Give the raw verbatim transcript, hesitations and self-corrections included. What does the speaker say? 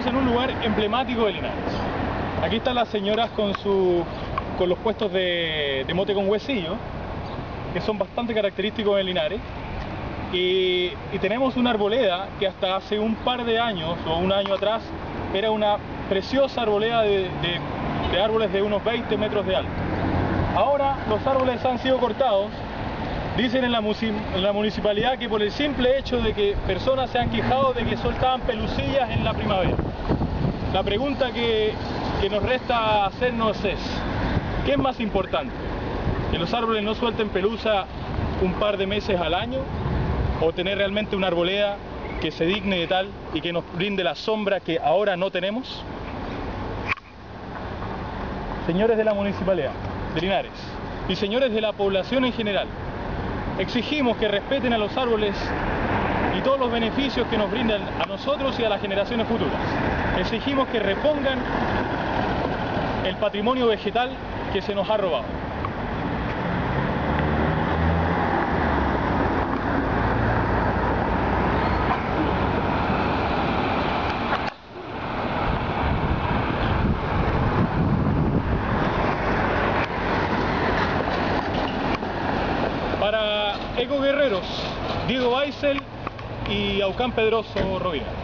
en un lugar emblemático de Linares. Aquí están las señoras con, su, con los puestos de, de mote con huesillo, que son bastante característicos de Linares. Y, y tenemos una arboleda que hasta hace un par de años o un año atrás era una preciosa arboleda de, de, de árboles de unos veinte metros de alto. Ahora los árboles han sido cortados. Dicen en la, en la municipalidad que por el simple hecho de que personas se han quejado de que soltaban pelucillas en la primavera. La pregunta que, que nos resta hacernos es, ¿qué es más importante? ¿Que los árboles no suelten pelusa un par de meses al año? ¿O tener realmente una arboleda que se digne de tal y que nos brinde la sombra que ahora no tenemos? Señores de la municipalidad de Linares y señores de la población en general, exigimos que respeten a los árboles y todos los beneficios que nos brindan a nosotros y a las generaciones futuras. Exigimos que repongan el patrimonio vegetal que se nos ha robado. Para Eco Guerreros, Diego Baisel y Aucán Pedroso Rovira.